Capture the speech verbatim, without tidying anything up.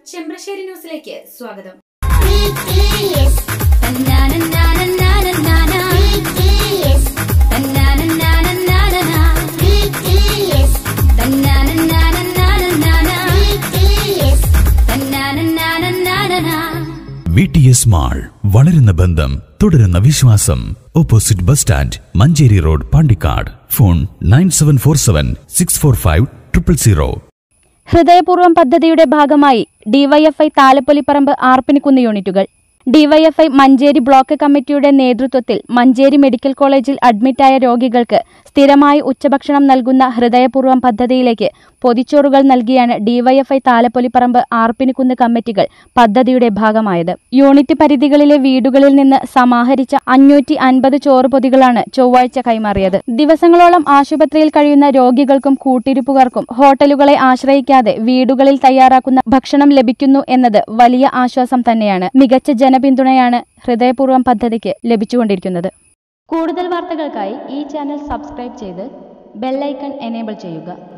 ചെമ്പ്രശ്ശേരി ന്യൂസിലേക്ക് സ്വാഗതം. V T S mall, വളരുന്ന ബന്ധം, തുടരുന്ന വിശ്വാസം. Opposite bus stand, Manjeri road, Pandikkad. Phone nine seven four seven six four five triple zero. ഹൃദയപൂർവ്വം പദ്ധതിയുടെ ഭാഗമായി ഡിവൈഎഫ്ഐ താലപ്പൊലിപ്പറമ്പ് ആർപ്പിനിക്കുന്ന് യൂണിറ്റുകൾ. ഡിവൈഎഫ്ഐ മഞ്ചേരി ബ്ലോക്ക് കമ്മിറ്റിയുടെ നേതൃത്വത്തിൽ മഞ്ചേരി മെഡിക്കൽ കോളേജിൽ അഡ്മിറ്റായ രോഗികൾക്ക് സ്ഥിരമായി ഉച്ചഭക്ഷണം നൽകുന്ന ഹൃദയപൂർവ്വം പദ്ധതിയിലേക്ക് പൊതിച്ചോറുകൾ നൽകിയാണ് ഡിവൈഎഫ്ഐ താലപ്പൊലിപ്പറമ്പ് ആർപ്പിനിക്കുന്ന് കമ്മിറ്റികൾ പദ്ധതിയുടെ ഭാഗമായത്. യൂണിറ്റ് പരിധികളിലെ വീടുകളിൽ നിന്ന് സമാഹരിച്ച അഞ്ഞൂറ്റി അൻപത് ചോറ് പൊതികളാണ് ചൊവ്വാഴ്ച കൈമാറിയത്. ദിവസങ്ങളോളം ആശുപത്രിയിൽ കഴിയുന്ന രോഗികൾക്കും കൂട്ടിരിപ്പുകാർക്കും ഹോട്ടലുകളെ ആശ്രയിക്കാതെ വീടുകളിൽ തയ്യാറാക്കുന്ന ഭക്ഷണം ലഭിക്കുന്നു എന്നത് വലിയ ആശ്വാസം തന്നെയാണ്. മികച്ച ജനപിന്തുണയാണ് ഹൃദയപൂർവ്വം പദ്ധതിക്ക് ലഭിച്ചുകൊണ്ടിരിക്കുന്നത്. കൂടുതൽ വാർത്തകൾക്കായി ഈ ചാനൽ സബ്സ്ക്രൈബ് ചെയ്ത് ബെൽ ഐക്കൺ എനേബിൾ ചെയ്യുക.